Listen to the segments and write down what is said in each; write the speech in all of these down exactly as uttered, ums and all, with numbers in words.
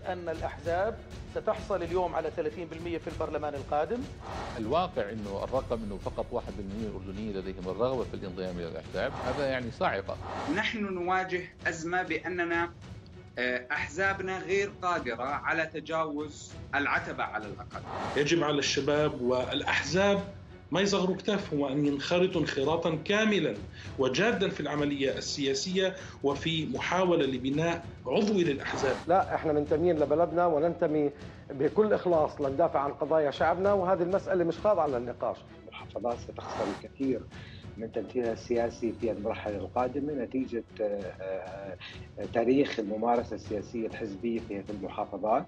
أن الأحزاب ستحصل اليوم على ثلاثين بالمئة في البرلمان القادم. الواقع أنه الرقم أنه فقط واحد بالمئة الأردنيين لديهم الرغبة في الانضمام إلى الأحزاب، هذا يعني صاعقة. نحن نواجه أزمة بأننا أحزابنا غير قادرة على تجاوز العتبة على الأقل. يجب على الشباب والأحزاب ما يصغروا كتافهم وأن ينخرطوا انخراطا كاملا وجادا في العملية السياسية وفي محاولة لبناء عضوي للأحزاب. لا، احنا منتمين لبلدنا وننتمي بكل إخلاص لندافع عن قضايا شعبنا، وهذه المسألة مش خاضعة للنقاش. المحافظات ستخسر الكثير من تمثيلها السياسي في المرحلة القادمة نتيجة تاريخ الممارسة السياسية الحزبية في المحافظات.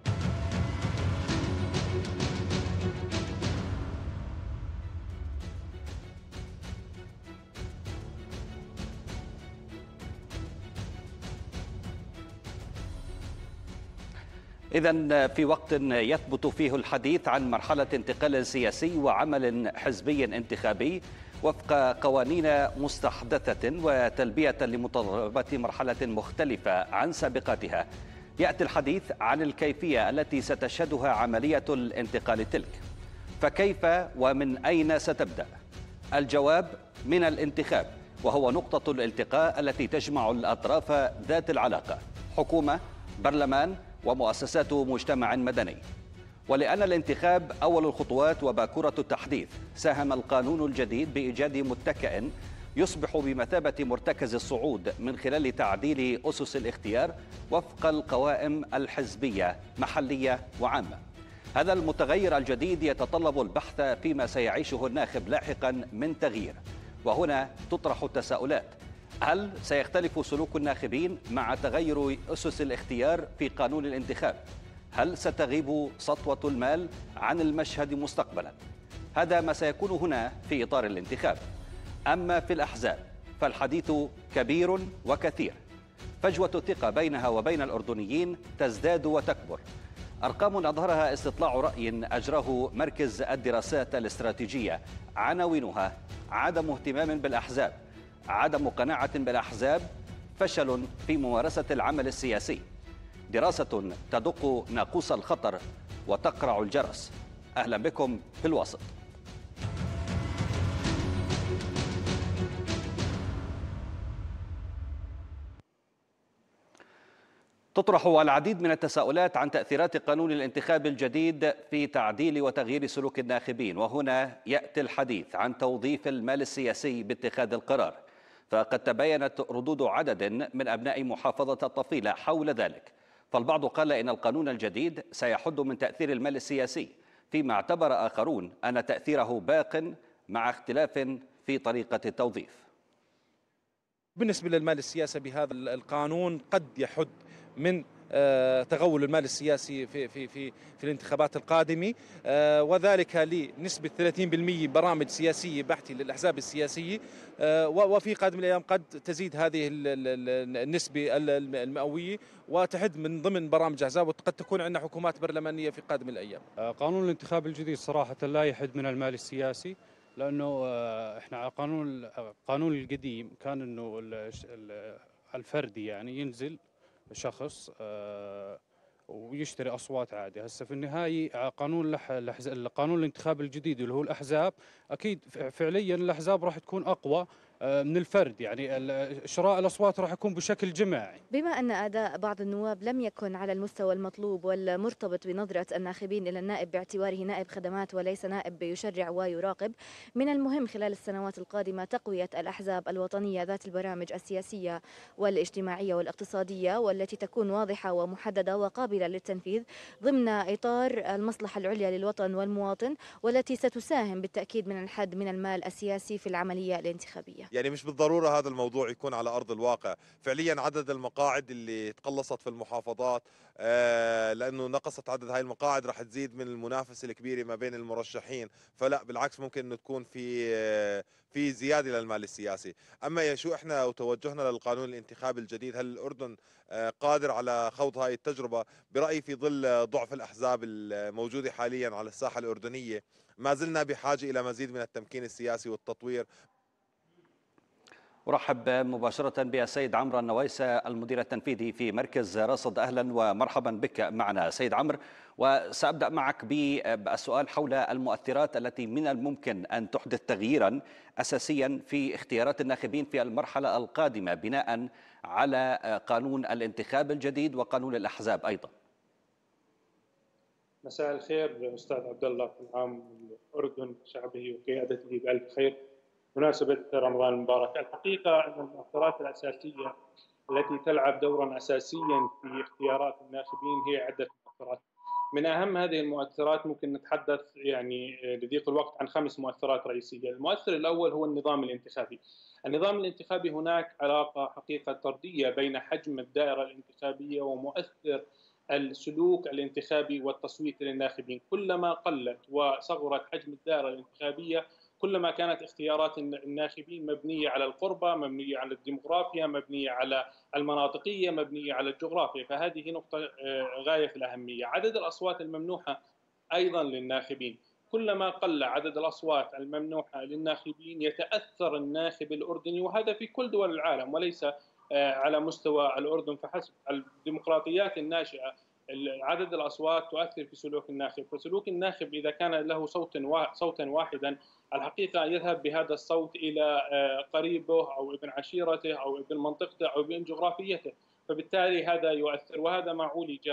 إذن في وقت يثبت فيه الحديث عن مرحلة انتقال سياسي وعمل حزبي انتخابي وفق قوانين مستحدثة وتلبية لمتطلبات مرحلة مختلفة عن سابقاتها، يأتي الحديث عن الكيفية التي ستشهدها عملية الانتقال تلك. فكيف ومن أين ستبدأ؟ الجواب من الانتخاب، وهو نقطة الالتقاء التي تجمع الأطراف ذات العلاقة: حكومة، برلمان، ومؤسسات مجتمع مدني. ولأن الانتخاب أول الخطوات وباكورة التحديث، ساهم القانون الجديد بإيجاد متكئ يصبح بمثابة مرتكز الصعود من خلال تعديل أسس الاختيار وفق القوائم الحزبية محلية وعامة. هذا المتغير الجديد يتطلب البحث فيما سيعيشه الناخب لاحقا من تغيير، وهنا تطرح التساؤلات: هل سيختلف سلوك الناخبين مع تغير أسس الاختيار في قانون الانتخاب؟ هل ستغيب سطوة المال عن المشهد مستقبلا؟ هذا ما سيكون هنا في إطار الانتخاب. أما في الأحزاب فالحديث كبير وكثير، فجوة الثقة بينها وبين الأردنيين تزداد وتكبر. أرقام أظهرها استطلاع رأي أجراه مركز الدراسات الاستراتيجية، عناوينها: عدم اهتمام بالأحزاب، عدم قناعة بالأحزاب، فشل في ممارسة العمل السياسي. دراسة تدق ناقوس الخطر وتقرع الجرس. أهلا بكم في الوسط. تطرح العديد من التساؤلات عن تأثيرات قانون الانتخاب الجديد في تعديل وتغيير سلوك الناخبين، وهنا يأتي الحديث عن توظيف المال السياسي باتخاذ القرار. فقد تباينت ردود عدد من أبناء محافظة الطفيلة حول ذلك، فالبعض قال إن القانون الجديد سيحد من تأثير المال السياسي، فيما اعتبر آخرون أن تأثيره باق مع اختلاف في طريقة التوظيف. بالنسبة للمال السياسي بهذا القانون قد يحد من تغول المال السياسي في في في في الانتخابات القادمة، وذلك لنسبة ثلاثين بالمئة برامج سياسية بحتة للأحزاب السياسية، وفي قادم الأيام قد تزيد هذه النسبة المئوية وتحد من ضمن برامج أحزاب، وقد تكون عندنا حكومات برلمانية في قادم الأيام. قانون الانتخاب الجديد صراحة لا يحد من المال السياسي، لأنه احنا قانون القانون القديم كان إنه الفردي يعني ينزل شخص ويشتري أصوات عادي. هسه في النهاية قانون القانون الانتخاب الجديد اللي هو الأحزاب، أكيد فعليا الأحزاب راح تكون أقوى من الفرد، يعني شراء الأصوات راح يكون بشكل جماعي. بما أن أداء بعض النواب لم يكن على المستوى المطلوب والمرتبط بنظرة الناخبين إلى النائب باعتباره نائب خدمات وليس نائب يشرع ويراقب، من المهم خلال السنوات القادمة تقوية الأحزاب الوطنية ذات البرامج السياسية والاجتماعية والاقتصادية، والتي تكون واضحة ومحددة وقابلة للتنفيذ ضمن إطار المصلحة العليا للوطن والمواطن، والتي ستساهم بالتأكيد من الحد من المال السياسي في العملية الانتخابية. يعني مش بالضرورة هذا الموضوع يكون على أرض الواقع. فعليا عدد المقاعد اللي تقلصت في المحافظات، آه لأنه نقصت عدد هاي المقاعد راح تزيد من المنافسة الكبيرة ما بين المرشحين، فلا بالعكس ممكن أنه تكون في آه في زيادة للمال السياسي. أما شو إحنا وتوجهنا للقانون الانتخابي الجديد، هل الأردن آه قادر على خوض هاي التجربة؟ برأيي في ظل ضعف الأحزاب الموجودة حاليا على الساحة الأردنية ما زلنا بحاجة إلى مزيد من التمكين السياسي والتطوير. أرحب مباشرة بالسيد عمرو النويسة المدير التنفيذي في مركز رصد. أهلا ومرحبا بك معنا سيد عمرو، وسأبدأ معك بالسؤال حول المؤثرات التي من الممكن أن تحدث تغييرا أساسيا في اختيارات الناخبين في المرحلة القادمة بناء على قانون الانتخاب الجديد وقانون الأحزاب أيضا. مساء الخير أستاذ عبد الله، كل عام الأردن شعبه وقيادته بألف خير مناسبة رمضان المبارك. الحقيقة أن المؤثرات الأساسية التي تلعب دورا أساسيا في اختيارات الناخبين هي عدة مؤثرات. من أهم هذه المؤثرات ممكن نتحدث يعني لضيق الوقت عن خمس مؤثرات رئيسية. المؤثر الأول هو النظام الانتخابي. النظام الانتخابي هناك علاقة حقيقة طردية بين حجم الدائرة الانتخابية ومؤثر السلوك الانتخابي والتصويت للناخبين. كلما قلت وصغرت حجم الدائرة الانتخابية كلما كانت اختيارات الناخبين مبنية على القربة، مبنية على الديمغرافيا، مبنية على المناطقية، مبنية على الجغرافيا، فهذه نقطة غاية في الأهمية. عدد الأصوات الممنوحة أيضا للناخبين، كلما قل عدد الأصوات الممنوحة للناخبين يتأثر الناخب الأردني، وهذا في كل دول العالم وليس على مستوى الأردن فحسب. الديمقراطيات الناشئة عدد الأصوات تؤثر في سلوك الناخب، فسلوك الناخب إذا كان له صوت صوتا واحدا الحقيقة يذهب بهذا الصوت إلى قريبه أو ابن عشيرته أو ابن منطقته أو ابن جغرافيته، فبالتالي هذا يؤثر، وهذا ما عولج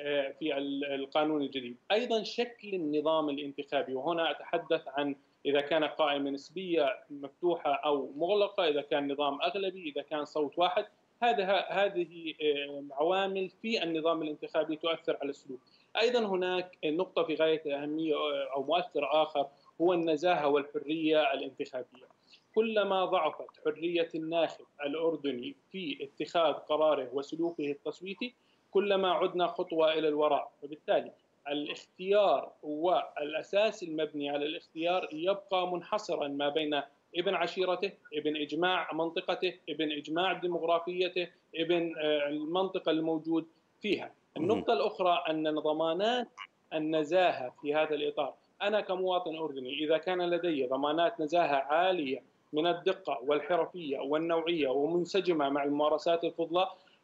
في القانون الجديد. أيضا شكل النظام الانتخابي، وهنا أتحدث عن إذا كان قائمة نسبية مفتوحة أو مغلقة، إذا كان نظام أغلبي، إذا كان صوت واحد. هذه هذه عوامل في النظام الانتخابي تؤثر على السلوك. أيضا هناك نقطة في غاية الأهمية أو مؤثر آخر هو النزاهة والحرية الانتخابية. كلما ضعفت حرية الناخب الأردني في اتخاذ قراره وسلوكه التصويتي كلما عدنا خطوة إلى الوراء، فبالتالي الاختيار والأساس المبني على الاختيار يبقى منحصرا ما بين ابن عشيرته، ابن إجماع منطقته، ابن إجماع ديمغرافيته، ابن المنطقة الموجود فيها. النقطة الأخرى أن ضمانات النزاهة في هذا الإطار، أنا كمواطن أردني إذا كان لدي ضمانات نزاهة عالية من الدقة والحرفية والنوعية ومنسجمة مع الممارسات الفضلى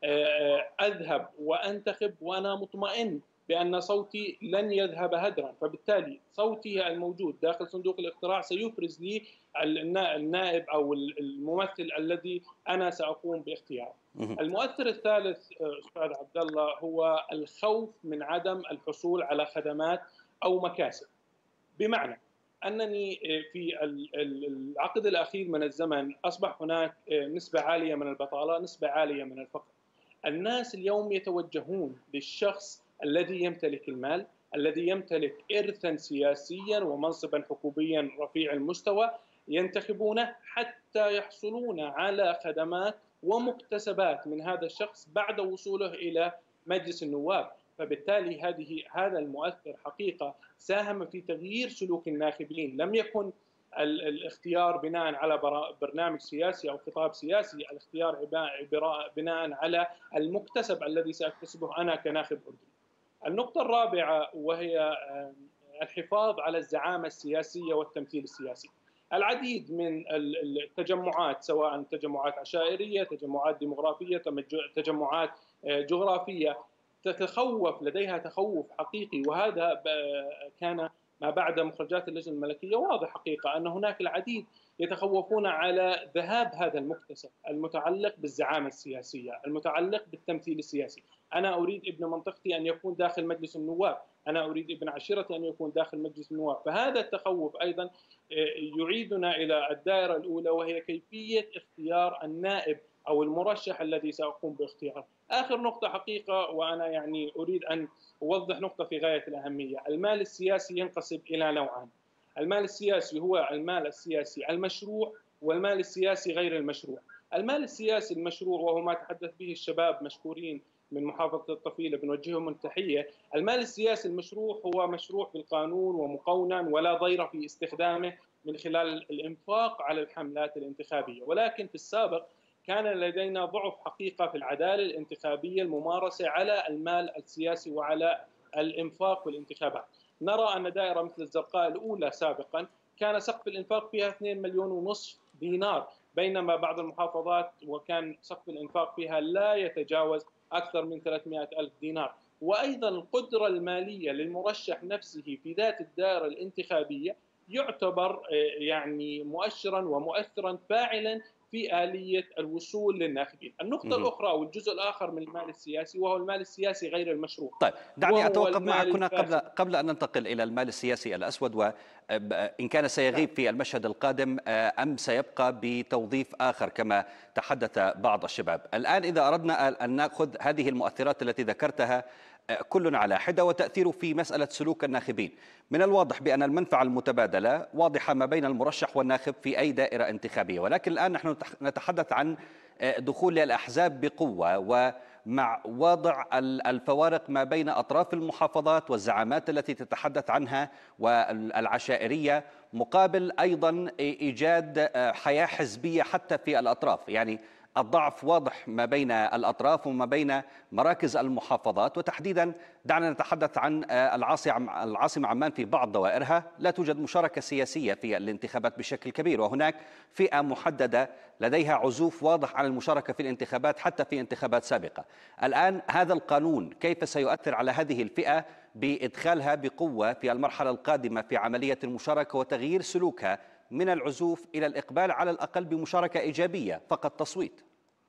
أذهب وأنتخب وأنا مطمئن بأن صوتي لن يذهب هدرا، فبالتالي صوتي الموجود داخل صندوق الاقتراع سيفرز لي النائب أو الممثل الذي أنا سأقوم باختياره. المؤثر الثالث أستاذ عبد الله هو الخوف من عدم الحصول على خدمات أو مكاسب، بمعنى أنني في العقد الأخير من الزمن أصبح هناك نسبة عالية من البطالة، نسبة عالية من الفقر. الناس اليوم يتوجهون للشخص الذي يمتلك المال، الذي يمتلك إرثا سياسيا ومنصبا حكوميا رفيع المستوى، ينتخبونه حتى يحصلون على خدمات ومكتسبات من هذا الشخص بعد وصوله إلى مجلس النواب. فبالتالي هذه هذا المؤثر حقيقة ساهم في تغيير سلوك الناخبين. لم يكن الاختيار بناء على برنامج سياسي أو خطاب سياسي، الاختيار بناء على المكتسب الذي سأكتسبه أنا كناخب أردني. النقطة الرابعة وهي الحفاظ على الزعامة السياسية والتمثيل السياسي. العديد من التجمعات سواء تجمعات عشائرية، تجمعات ديمغرافية، تجمعات جغرافية تتخوف، لديها تخوف حقيقي، وهذا كان ما بعد مخرجات اللجنة الملكية واضح حقيقة أن هناك العديد يتخوفون على ذهاب هذا المكتسب المتعلق بالزعامة السياسية، المتعلق بالتمثيل السياسي. أنا أريد ابن منطقتي أن يكون داخل مجلس النواب، أنا أريد ابن عشيرتي أن يكون داخل مجلس النواب، فهذا التخوف أيضا يعيدنا إلى الدائرة الأولى وهي كيفية اختيار النائب أو المرشح الذي سأقوم باختياره. آخر نقطة حقيقة وأنا يعني أريد أن أوضح نقطة في غاية الأهمية. المال السياسي ينقسم إلى نوعان. المال السياسي هو المال السياسي المشروع والمال السياسي غير المشروع. المال السياسي المشروع وهو ما تحدث به الشباب مشكورين من محافظة الطفيلة بنوجههم التحية. المال السياسي المشروع هو مشروع بالقانون ومقونن ولا ضير في استخدامه من خلال الإنفاق على الحملات الانتخابية، ولكن في السابق كان لدينا ضعف حقيقة في العدالة الانتخابية الممارسة على المال السياسي وعلى الإنفاق والانتخابات. نرى أن دائرة مثل الزرقاء الأولى سابقا كان سقف الإنفاق فيها اثنين مليون ونصف دينار، بينما بعض المحافظات وكان سقف الإنفاق فيها لا يتجاوز أكثر من ثلاثمائة ألف دينار. وأيضا القدرة المالية للمرشح نفسه في ذات الدائرة الانتخابية يعتبر يعني مؤشرا ومؤثرا فاعلا في آلية الوصول للناخبين. النقطة الأخرى والجزء الآخر من المال السياسي وهو المال السياسي غير المشروع. طيب دعني أتوقف معك هنا قبل قبل أن ننتقل إلى المال السياسي الأسود، وإن كان سيغيب في المشهد القادم أم سيبقى بتوظيف آخر كما تحدث بعض الشباب. الآن إذا أردنا أن نأخذ هذه المؤثرات التي ذكرتها كل على حدة وتأثيره في مسألة سلوك الناخبين، من الواضح بأن المنفعة المتبادلة واضحة ما بين المرشح والناخب في أي دائرة انتخابية، ولكن الآن نحن نتحدث عن دخول الأحزاب بقوة ومع وضع الفوارق ما بين أطراف المحافظات والزعامات التي تتحدث عنها والعشائرية، مقابل أيضا إيجاد حياة حزبية حتى في الأطراف. يعني الضعف واضح ما بين الأطراف وما بين مراكز المحافظات، وتحديدا دعنا نتحدث عن العاصمة عمان. في بعض دوائرها لا توجد مشاركة سياسية في الانتخابات بشكل كبير، وهناك فئة محددة لديها عزوف واضح عن المشاركة في الانتخابات حتى في انتخابات سابقة. الآن هذا القانون كيف سيؤثر على هذه الفئة بإدخالها بقوة في المرحلة القادمة في عملية المشاركة وتغيير سلوكها من العزوف إلى الإقبال على الأقل بمشاركة إيجابية فقط تصويت؟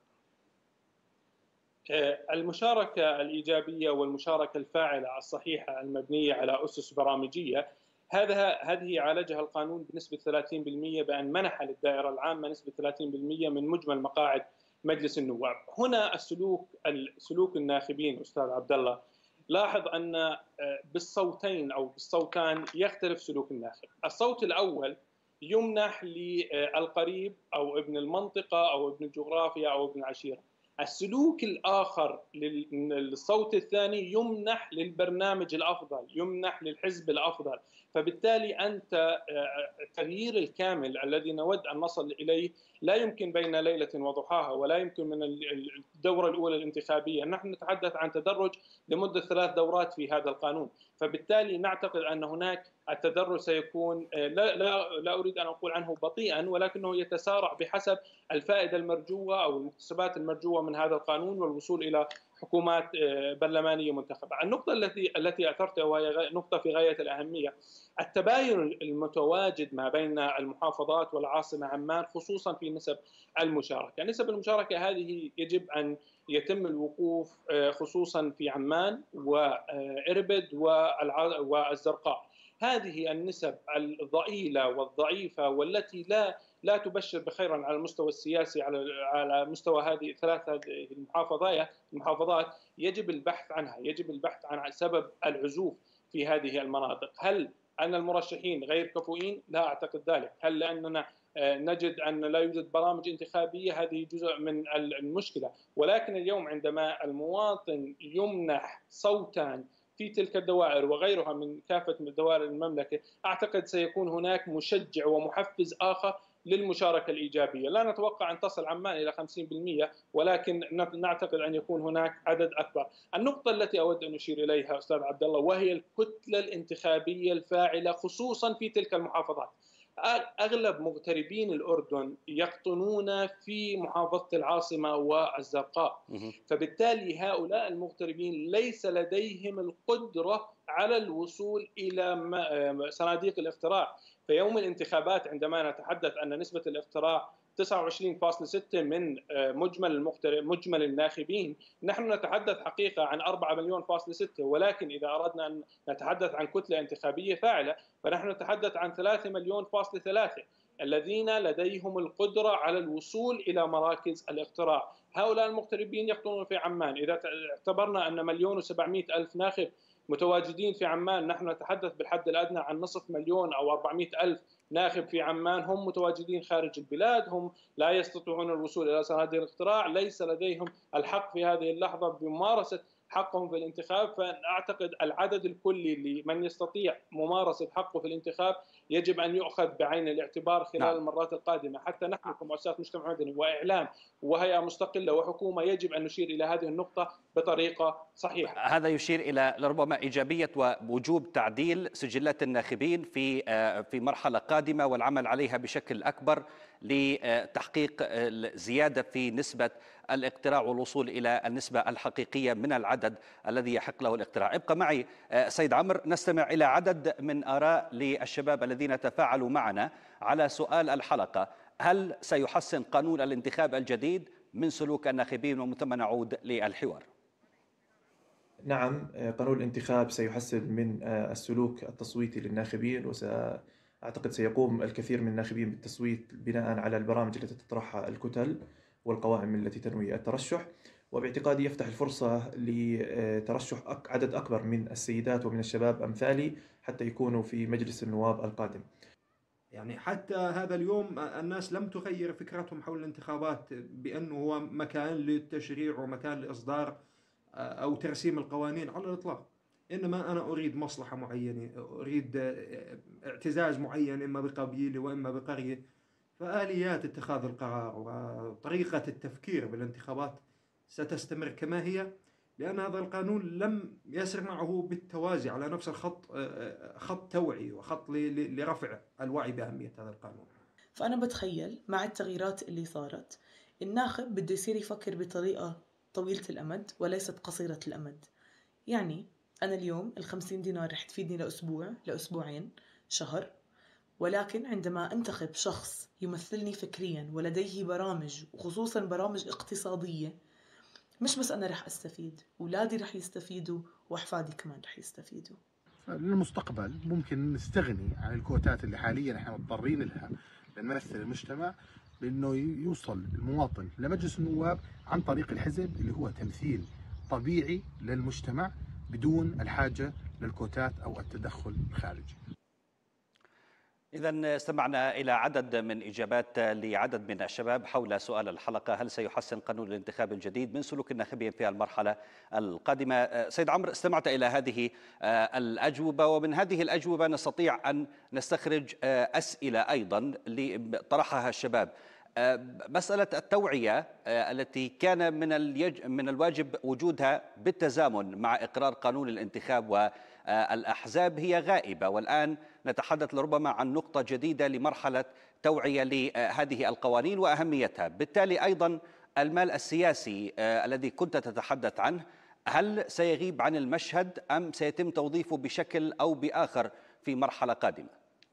المشاركة الإيجابية والمشاركة الفاعلة الصحيحة المبنية على أسس برامجية، هذا هذه عالجها القانون بنسبة ثلاثين بالمئة بأن منح للدائرة العامة نسبة ثلاثين بالمئة من مجمل مقاعد مجلس النواب. هنا السلوك سلوك الناخبين أستاذ عبد الله، لاحظ أن بالصوتين أو بالصوتان يختلف سلوك الناخب. الصوت الأول يمنح للقريب أو ابن المنطقة أو ابن الجغرافيا أو ابن العشيرة. السلوك الآخر للصوت الثاني يمنح للبرنامج الأفضل، يمنح للحزب الأفضل. فبالتالي أنت التغيير الكامل الذي نود أن نصل إليه لا يمكن بين ليلة وضحاها، ولا يمكن من الدورة الأولى الانتخابية. نحن نتحدث عن تدرج لمدة ثلاث دورات في هذا القانون، فبالتالي نعتقد أن هناك التدرج سيكون لا, لا, لا أريد أن أقول عنه بطيئا، ولكنه يتسارع بحسب الفائدة المرجوة أو الاكتسابات المرجوة من هذا القانون والوصول إلى حكومات برلمانية منتخبة. النقطة التي التي أثرتها وهي نقطة في غاية الأهمية، التباين المتواجد ما بين المحافظات والعاصمة عمان خصوصا في نسب المشاركة. نسب المشاركة هذه يجب أن يتم الوقوف خصوصا في عمان وإربد والزرقاء. هذه النسب الضئيلة والضعيفة والتي لا لا تبشر بخيرا على المستوى السياسي على على مستوى هذه الثلاث المحافظات المحافظات يجب البحث عنها، يجب البحث عن سبب العزوف في هذه المناطق. هل أن المرشحين غير كفؤين؟ لا أعتقد ذلك. هل لأننا نجد أن لا يوجد برامج انتخابية؟ هذه جزء من المشكلة. ولكن اليوم عندما المواطن يمنح صوتان في تلك الدوائر وغيرها من كافة دوائر المملكة، أعتقد سيكون هناك مشجع ومحفز آخر للمشاركة الإيجابية. لا نتوقع أن تصل عمان إلى خمسين بالمئة، ولكن نعتقد أن يكون هناك عدد أكبر. النقطة التي أود أن أشير إليها أستاذ عبد الله وهي الكتلة الانتخابية الفاعلة خصوصا في تلك المحافظات. أغلب مغتربين الأردن يقطنون في محافظة العاصمة والزرقاء، فبالتالي هؤلاء المغتربين ليس لديهم القدرة على الوصول إلى صناديق الاقتراع. في يوم الانتخابات عندما نتحدث أن نسبة الاقتراع تسعة وعشرين فاصلة ستة من مجمل المغترب مجمل الناخبين، نحن نتحدث حقيقة عن أربعة مليون فاصلة ستة، ولكن إذا أردنا أن نتحدث عن كتلة انتخابية فاعلة فنحن نتحدث عن ثلاثة مليون فاصلة ثلاثة الذين لديهم القدرة على الوصول إلى مراكز الاقتراع. هؤلاء المغتربين يقطنون في عمان. إذا اعتبرنا أن مليون وسبعمئة ألف ناخب متواجدين في عمان، نحن نتحدث بالحد الأدنى عن نصف مليون أو أربعمئة ألف ناخب في عمان هم متواجدين خارج البلاد، هم لا يستطيعون الوصول إلى صناديق الاقتراع، ليس لديهم الحق في هذه اللحظة بممارسة حقهم في الانتخاب، فأعتقد العدد الكلي لمن يستطيع ممارسة حقه في الانتخاب يجب أن يؤخذ بعين الاعتبار خلال نعم. المرات القادمة. حتى نحن كمؤسسات مجتمع مدني وإعلام وهيئة مستقلة وحكومة يجب أن نشير إلى هذه النقطة بطريقة صحيحة. هذا يشير إلى لربما إيجابية ووجوب تعديل سجلات الناخبين في في مرحلة قادمة والعمل عليها بشكل أكبر لتحقيق زيادة في نسبة الاقتراع والوصول إلى النسبة الحقيقية من العدد الذي يحق له الاقتراع. ابقى معي سيد عمرو، نستمع إلى عدد من آراء للشباب الذين تفاعلوا معنا على سؤال الحلقة: هل سيحسن قانون الانتخاب الجديد من سلوك الناخبين؟ ومن ثم نعود للحوار. نعم، قانون الانتخاب سيحسن من السلوك التصويتي للناخبين، وسأعتقد سيقوم الكثير من الناخبين بالتصويت بناء على البرامج التي تطرحها الكتل والقوائم التي تنوي الترشح، وباعتقادي يفتح الفرصة لترشح عدد أكبر من السيدات ومن الشباب أمثالي حتى يكونوا في مجلس النواب القادم. يعني حتى هذا اليوم الناس لم تغير فكرتهم حول الانتخابات بأنه هو مكان للتشريع ومكان لإصدار أو ترسيم القوانين على الإطلاق، إنما أنا أريد مصلحة معينة، أريد اعتزاز معين إما بقبيلة وإما بقرية. فآليات اتخاذ القرار وطريقة التفكير بالانتخابات ستستمر كما هي، لأن هذا القانون لم يسر معه بالتوازي على نفس الخط، خط توعي وخط لرفع الوعي بأهمية هذا القانون. فأنا بتخيل مع التغييرات اللي صارت الناخب بده يصير يفكر بطريقة طويلة الأمد وليست قصيرة الأمد. يعني أنا اليوم الخمسين دينار رح تفيدني لأسبوع لأسبوعين شهر، ولكن عندما أنتخب شخص يمثلني فكريا ولديه برامج وخصوصا برامج اقتصادية، مش بس أنا رح أستفيد، أولادي رح يستفيدوا وأحفادي كمان رح يستفيدوا. للمستقبل ممكن نستغني عن الكوتات اللي حاليا احنا مضطرين لها لنمثل المجتمع، بأنه يوصل المواطن لمجلس النواب عن طريق الحزب اللي هو تمثيل طبيعي للمجتمع بدون الحاجة للكوتات أو التدخل الخارجي. إذا استمعنا إلى عدد من إجابات لعدد من الشباب حول سؤال الحلقة: هل سيحسن قانون الانتخاب الجديد من سلوك الناخبين في المرحلة القادمة؟ سيد عمرو، استمعت إلى هذه الأجوبة، ومن هذه الأجوبة نستطيع أن نستخرج أسئلة أيضا طرحها الشباب. مسألة التوعية التي كان من اليج... من الواجب وجودها بالتزامن مع إقرار قانون الانتخاب والأحزاب هي غائبة، والآن نتحدث لربما عن نقطة جديدة لمرحلة توعية لهذه القوانين وأهميتها. بالتالي أيضا المال السياسي الذي كنت تتحدث عنه، هل سيغيب عن المشهد أم سيتم توظيفه بشكل أو بآخر في مرحلة قادمة؟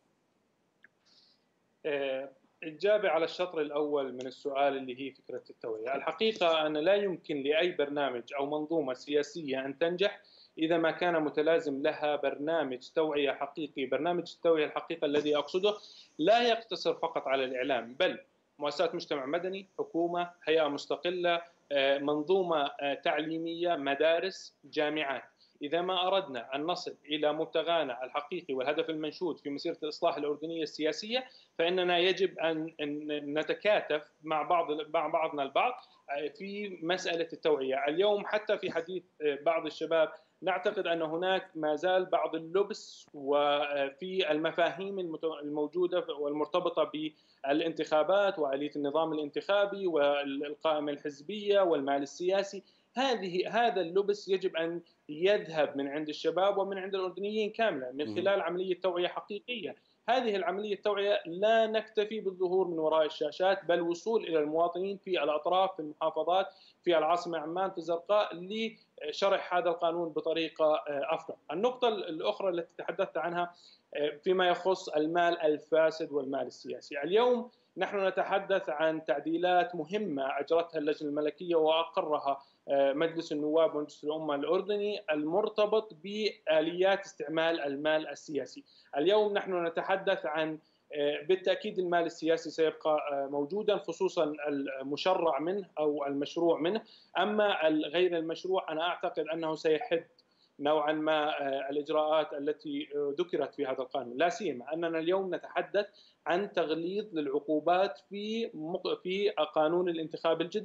إجابة على الشطر الأول من السؤال اللي هي فكرة التوعية. الحقيقة أن لا يمكن لأي برنامج أو منظومة سياسية أن تنجح إذا ما كان متلازم لها برنامج توعية حقيقي. برنامج التوعية الحقيقي الذي أقصده لا يقتصر فقط على الإعلام، بل مؤسسات مجتمع مدني، حكومة، هيئة مستقلة، منظومة تعليمية، مدارس، جامعات. إذا ما أردنا أن نصل إلى مبتغانا الحقيقي والهدف المنشود في مسيرة الإصلاح الأردنية السياسية، فإننا يجب أن نتكاتف مع بعض مع بعضنا البعض في مسألة التوعية. اليوم حتى في حديث بعض الشباب نعتقد أن هناك ما زال بعض اللبس وفي المفاهيم الموجودة والمرتبطة بالانتخابات وآلية النظام الانتخابي والقائمة الحزبية والمال السياسي. هذه هذا اللبس يجب أن يذهب من عند الشباب ومن عند الأردنيين كاملا من خلال عملية توعية حقيقية. هذه العملية التوعية لا نكتفي بالظهور من وراء الشاشات، بل وصول إلى المواطنين في الأطراف، في المحافظات، في العاصمة عمان، في الزرقاء، لشرح هذا القانون بطريقة أفضل. النقطة الأخرى التي تحدثت عنها فيما يخص المال الفاسد والمال السياسي. اليوم نحن نتحدث عن تعديلات مهمة أجرتها اللجنة الملكية وأقرها مجلس النواب ومجلس الأمة الأردني المرتبط بآليات استعمال المال السياسي. اليوم نحن نتحدث عن بالتأكيد المال السياسي سيبقى موجودا، خصوصا المشرع منه أو المشروع منه. أما غير المشروع أنا أعتقد أنه سيحد نوعا ما الإجراءات التي ذكرت في هذا القانون، لا سيما أننا اليوم نتحدث عن تغليظ للعقوبات في في قانون الانتخاب الجديد.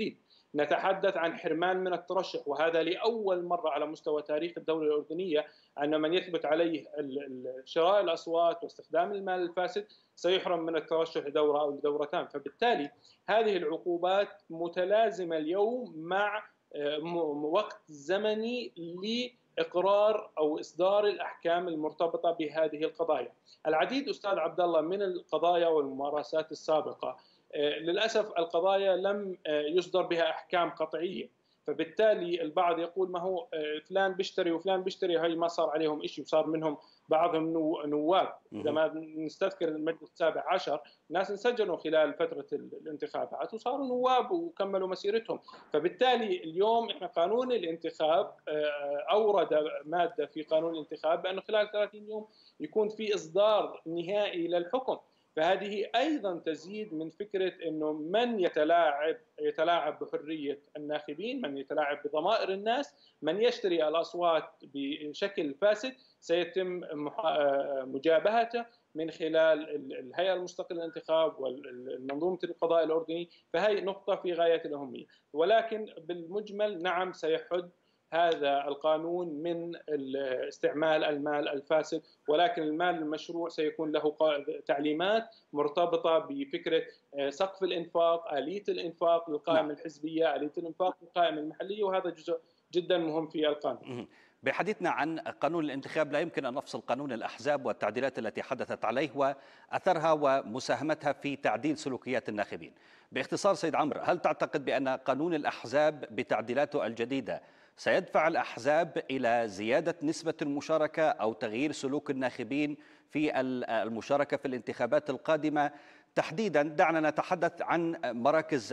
نتحدث عن حرمان من الترشح، وهذا لأول مرة على مستوى تاريخ الدولة الأردنية أن من يثبت عليه شراء الأصوات واستخدام المال الفاسد سيحرم من الترشح لدورة أو لدورتان. فبالتالي هذه العقوبات متلازمة اليوم مع وقت زمني لإقرار أو إصدار الأحكام المرتبطة بهذه القضايا. العديد أستاذ عبد الله من القضايا والممارسات السابقة للأسف القضايا لم يصدر بها أحكام قطعية، فبالتالي البعض يقول ما هو فلان بيشتري وفلان بيشتري، هي ما صار عليهم شيء وصار منهم بعضهم نواب. إذا ما نستذكر المجلس السابع عشر ناس انسجنوا خلال فترة الانتخابات وصاروا نواب وكملوا مسيرتهم. فبالتالي اليوم احنا قانون الانتخاب أورد مادة في قانون الانتخاب بأنه خلال ثلاثين يوم يكون في إصدار نهائي للحكم. فهذه أيضا تزيد من فكرة أنه من يتلاعب يتلاعب بحرية الناخبين، من يتلاعب بضمائر الناس، من يشتري الأصوات بشكل فاسد سيتم مجابهته من خلال الهيئة المستقلة للانتخاب والمنظومة القضاء الأردني. فهي نقطة في غاية الأهمية، ولكن بالمجمل نعم سيحد هذا القانون من استعمال المال الفاسد، ولكن المال المشروع سيكون له تعليمات مرتبطة بفكرة سقف الإنفاق، آلية الإنفاق للقائمة الحزبية، آلية الإنفاق للقائمة المحلية، وهذا جزء جدا مهم في القانون. بحديثنا عن قانون الانتخاب لا يمكن أن نفصل قانون الأحزاب والتعديلات التي حدثت عليه وأثرها ومساهمتها في تعديل سلوكيات الناخبين. باختصار سيد عمرو، هل تعتقد بأن قانون الأحزاب بتعديلاته الجديدة سيدفع الأحزاب إلى زيادة نسبة المشاركة أو تغيير سلوك الناخبين في المشاركة في الانتخابات القادمة؟ تحديدا دعنا نتحدث عن مراكز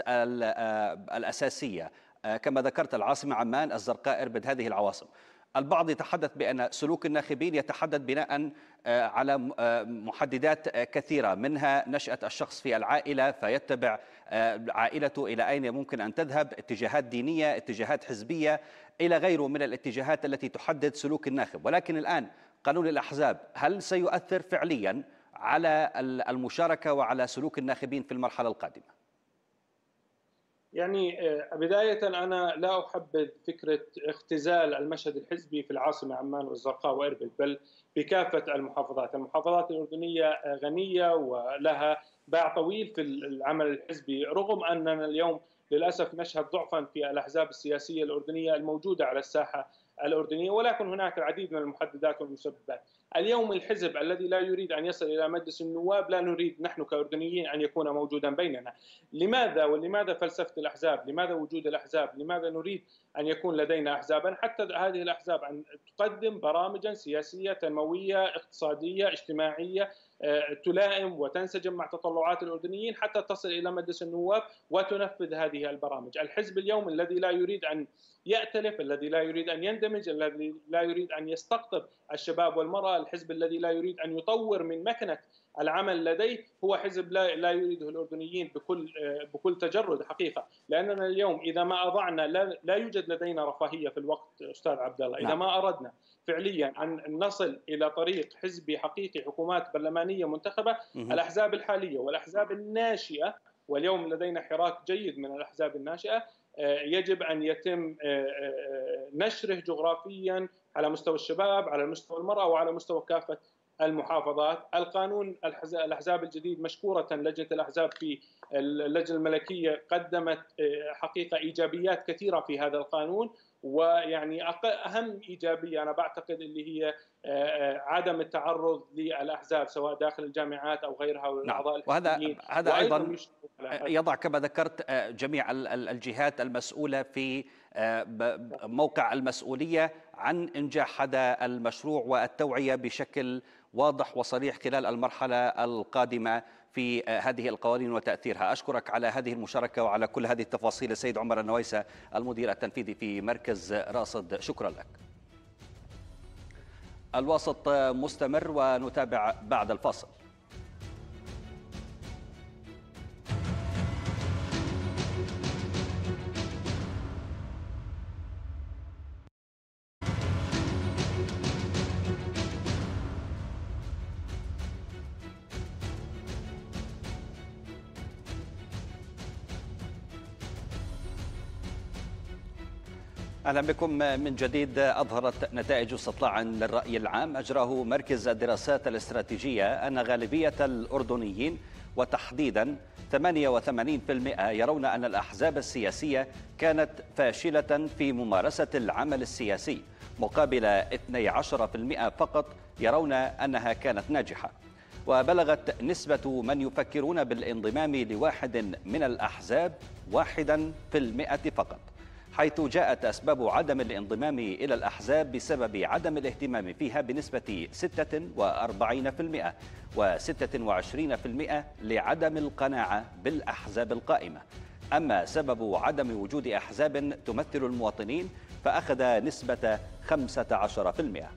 الأساسية كما ذكرت العاصمة عمان، الزرقاء، إربد، هذه العواصم. البعض يتحدث بأن سلوك الناخبين يتحدد بناء على محددات كثيرة، منها نشأة الشخص في العائلة فيتبع عائلته إلى أين ممكن أن تذهب، اتجاهات دينية، اتجاهات حزبية، إلى غيره من الاتجاهات التي تحدد سلوك الناخب. ولكن الآن قانون الأحزاب هل سيؤثر فعليا على المشاركة وعلى سلوك الناخبين في المرحلة القادمة؟ يعني بداية أنا لا أحبذ فكرة اختزال المشهد الحزبي في العاصمة عمان والزرقاء وإربد، بل بكافة المحافظات. المحافظات الأردنية غنية ولها باع طويل في العمل الحزبي، رغم أننا اليوم للأسف نشهد ضعفا في الأحزاب السياسية الأردنية الموجودة على الساحة الأردنية، ولكن هناك العديد من المحددات والمسببات. اليوم الحزب الذي لا يريد أن يصل إلى مجلس النواب لا نريد نحن كأردنيين أن يكون موجودا بيننا. لماذا؟ ولماذا فلسفة الأحزاب؟ لماذا وجود الأحزاب؟ لماذا نريد أن يكون لدينا أحزابا؟ حتى هذه الأحزاب أن تقدم برامجا سياسية تنموية اقتصادية اجتماعية تلائم وتنسجم مع تطلعات الأردنيين حتى تصل إلى مجلس النواب وتنفذ هذه البرامج. الحزب اليوم الذي لا يريد أن يأتلف، الذي لا يريد أن يندمج، الذي لا يريد أن يستقطب الشباب والمرأة، الحزب الذي لا يريد أن يطور من مكنة العمل لديه، هو حزب لا لا يريده الأردنيين بكل بكل تجرد حقيقة. لأننا اليوم إذا ما أضعنا لا, لا يوجد لدينا رفاهية في الوقت أستاذ عبد الله. إذا ما أردنا فعليا أن نصل إلى طريق حزبي حقيقي، حكومات برلمانية منتخبة، الأحزاب الحالية والأحزاب الناشئة، واليوم لدينا حراك جيد من الأحزاب الناشئة، يجب أن يتم نشره جغرافيا على مستوى الشباب، على مستوى المرأة، وعلى مستوى كافة المحافظات. القانون الأحزاب الجديد مشكورة لجنة الأحزاب في اللجنة الملكية قدمت حقيقة إيجابيات كثيرة في هذا القانون، ويعني أهم إيجابية أنا بعتقد اللي هي عدم التعرض للأحزاب سواء داخل الجامعات أو غيرها والأعضاء. وهذا هذا أيضا يضع كما ذكرت جميع الجهات المسؤولة في موقع المسؤولية عن إنجاح هذا المشروع والتوعية بشكل واضح وصريح خلال المرحلة القادمة في هذه القوانين وتأثيرها. أشكرك على هذه المشاركة وعلى كل هذه التفاصيل السيد عمر النويسة، المدير التنفيذي في مركز راصد. شكرا لك. الوسط مستمر ونتابع بعد الفاصل. أهلا بكم من جديد. أظهرت نتائج استطلاع للرأي العام أجراه مركز الدراسات الاستراتيجية أن غالبية الأردنيين وتحديدا ثمانية وثمانين بالمئة يرون أن الأحزاب السياسية كانت فاشلة في ممارسة العمل السياسي، مقابل اثني عشر بالمئة فقط يرون أنها كانت ناجحة. وبلغت نسبة من يفكرون بالانضمام لواحد من الأحزاب واحدا في المئة فقط، حيث جاءت أسباب عدم الانضمام إلى الأحزاب بسبب عدم الاهتمام فيها بنسبة ستة وأربعين بالمئة وستة وعشرين بالمئة لعدم القناعة بالأحزاب القائمة. أما سبب عدم وجود أحزاب تمثل المواطنين فأخذ نسبة خمسة عشر بالمئة.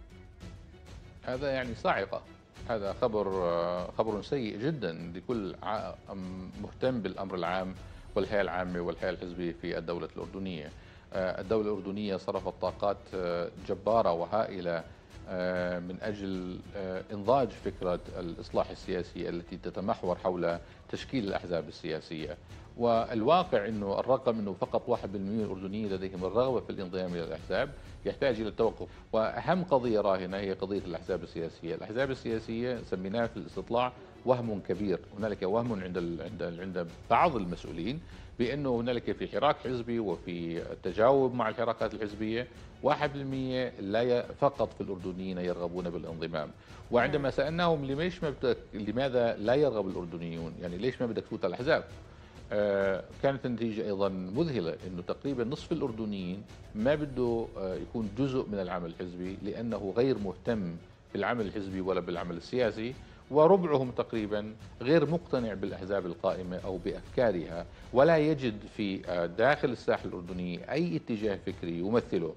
هذا يعني صاعقة، هذا خبر خبر سيء جدا لكل مهتم بالأمر العام والحياة العامة والحياة الحزبية في الدولة الأردنية. الدولة الأردنية صرفت طاقات جبارة وهائلة من أجل إنضاج فكرة الإصلاح السياسي التي تتمحور حول تشكيل الأحزاب السياسية، والواقع أنه الرقم أنه فقط واحد بالمئة من الأردنيين لديهم الرغبة في الانضمام إلى الأحزاب يحتاج إلى التوقف. وأهم قضية راهنة هي قضية الأحزاب السياسية. الأحزاب السياسية سميناها في الاستطلاع وهم كبير، هنالك وهم عند عند عند بعض المسؤولين بأنه هنالك في حراك حزبي وفي التجاوب مع الحراكات الحزبية واحد بالمئة لا فقط في الأردنيين يرغبون بالانضمام. وعندما سألناهم ليش ما بدك لماذا لا يرغب الأردنيون، يعني ليش ما بدك تفوت على الأحزاب، آه كانت النتيجة أيضا مذهلة، أنه تقريبا نصف الأردنيين ما بده آه يكون جزء من العمل الحزبي لأنه غير مهتم بالعمل الحزبي ولا بالعمل السياسي، وربعهم تقريبا غير مقتنع بالأحزاب القائمة أو بأفكارها، ولا يجد في داخل الساحة الأردني أي اتجاه فكري يمثله.